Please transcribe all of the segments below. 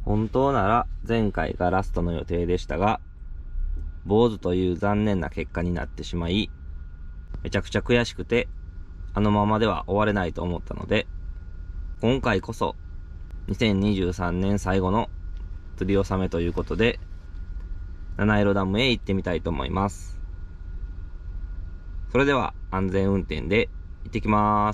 本当なら前回がラストの予定でしたが、坊主という残念な結果になってしまい、めちゃくちゃ悔しくて、あのままでは終われないと思ったので、今回こそ2023年最後の釣り納めということで、七色ダムへ行ってみたいと思います。それでは安全運転で行ってきます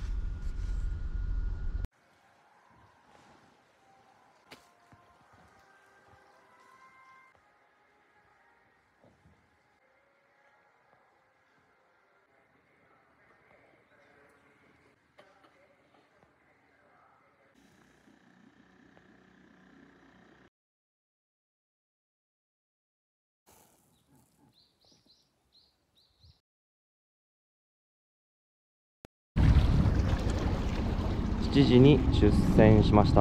。7時に出船しました。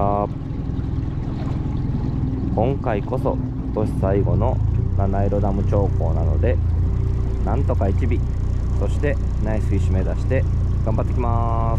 今回こそ今年最後の七色ダム長考なので、なんとか1尾、そしてナイスフィッシュ目指して頑張ってきます。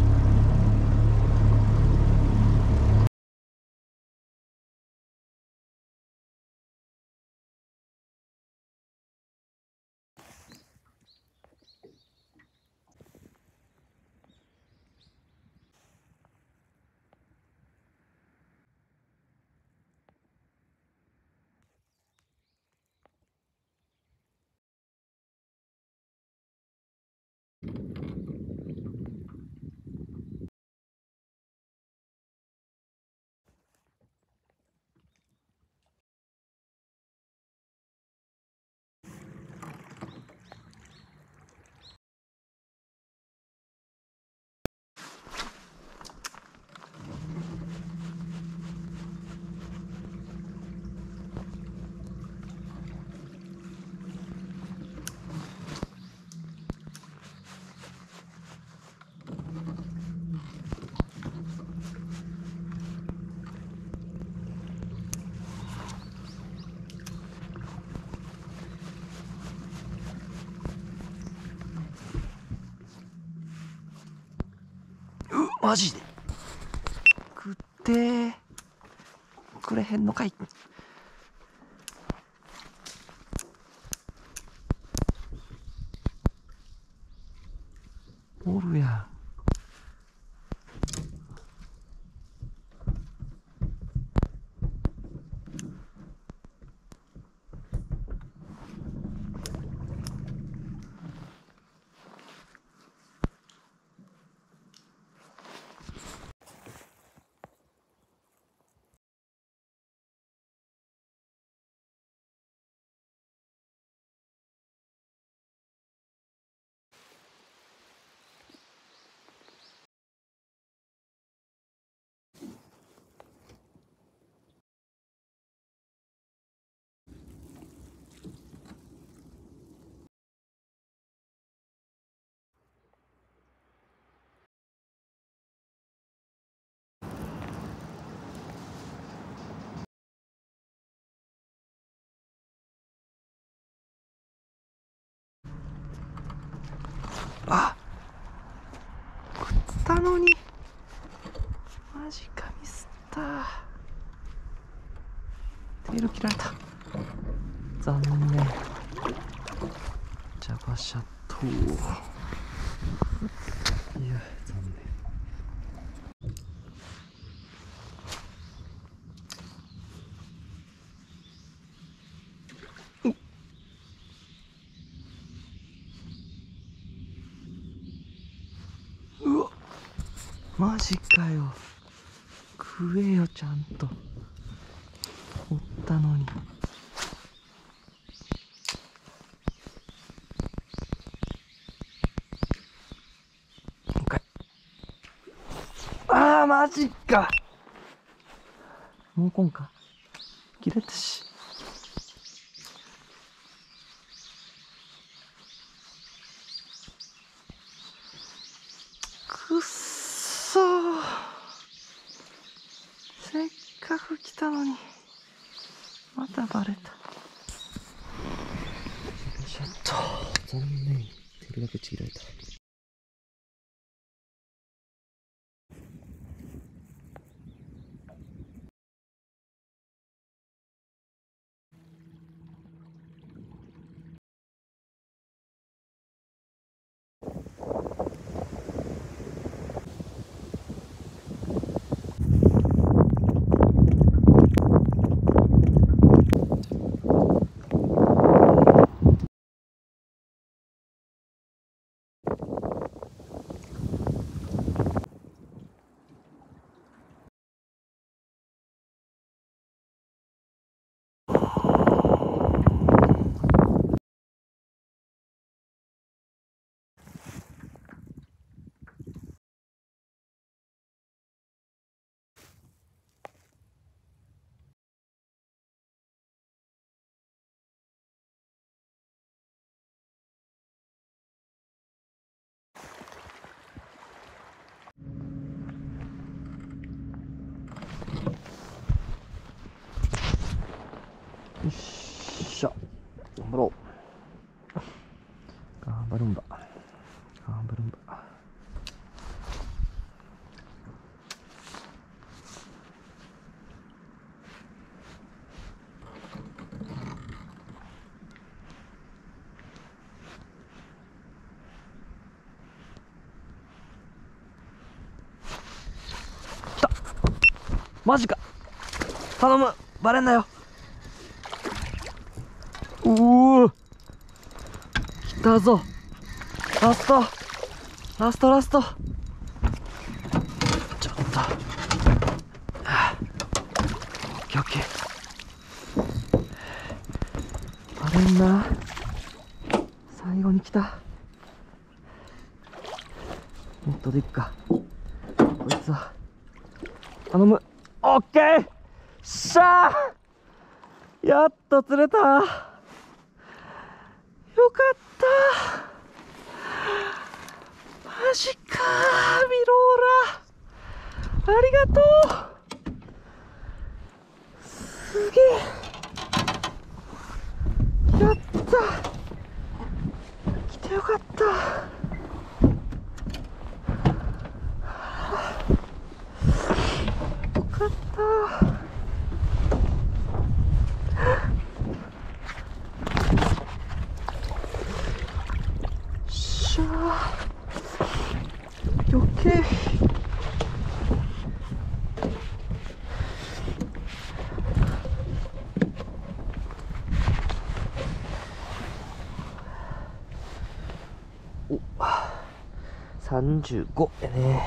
マジで食ってーくれへんのかい。おるやん。あ、食ったのにマジか、ミスった。テール切られた。残念。ジャバシャトー。いや、残念。うわ、マジかよ。食えよ、ちゃんと。おったのに。もう一回。あー、マジか。もうこんか。切れたし。くっそー。せっかく来たのにまたバレた。ちょっと残念。テールだけちぎられた。 マジか。頼む。バレんなよ。うー。来たぞ。ラスト。ラストラスト。ちょっと。はあ、オッケーオッケー。バレんな。最後に来た。もっとでっか。こいつは。頼む。オッケー。しゃー。やっと釣れた。よかったマジかー、ビローラ。ありがとう。すげえ。やった。来てよかった。よかった。オッケー。お、35やね。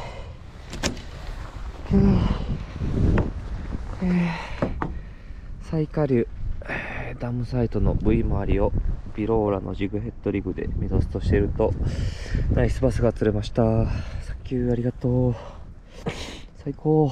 最下流ダムサイトの V 周りをビローラのジグヘッドリグで目指すとしていると、ナイスバスが釣れました。サンキュー、ありがとう。最高。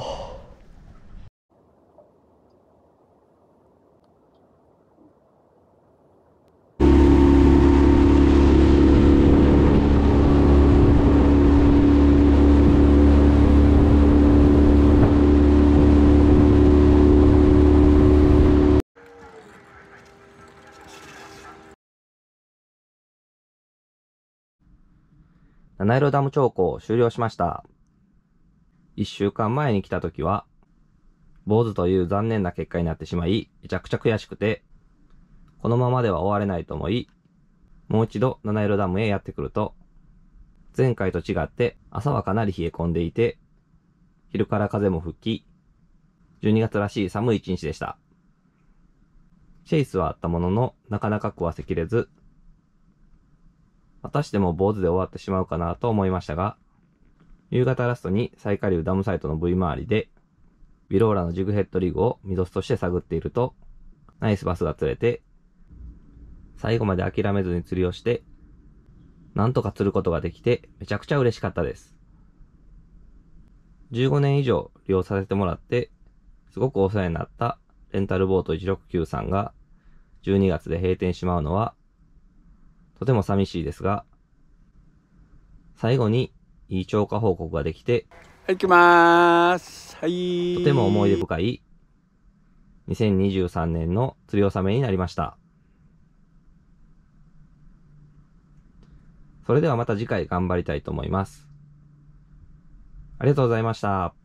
七色ダム調校終了しました。1週間前に来た時は、坊主という残念な結果になってしまい、めちゃくちゃ悔しくて、このままでは終われないと思い、もう一度七色ダムへやってくると、前回と違って朝はかなり冷え込んでいて、昼から風も吹き、12月らしい寒い一日でした。チェイスはあったものの、なかなか食わせきれず、またしても坊主で終わってしまうかなと思いましたが、夕方ラストに最下流ダムサイトの V 周りで、ビローラのジグヘッドリグをミドスとして探っていると、ナイスバスが釣れて、最後まで諦めずに釣りをして、なんとか釣ることができて、めちゃくちゃ嬉しかったです。15年以上利用させてもらって、すごくお世話になったレンタルボート169さんが、12月で閉店しまうのは、とても寂しいですが、最後にいい超過報告ができて、 はい、行きまーす。はい。 とても思い出深い2023年の釣り納めになりました。それではまた次回頑張りたいと思います。ありがとうございました。